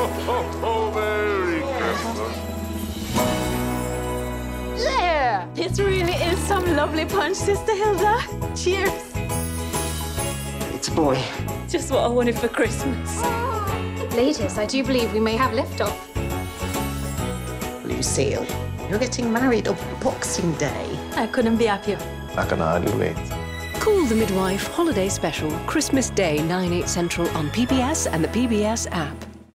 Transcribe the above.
Merry Christmas. Yeah! This really is some lovely punch, Sister Hilda. Cheers. It's a boy. Just what I wanted for Christmas. Ladies, I do believe we may have liftoff. Lucille, you're getting married on Boxing Day. I couldn't be happier. I can hardly wait. Call the Midwife Holiday Special, Christmas Day, 9/8 Central on PBS and the PBS app.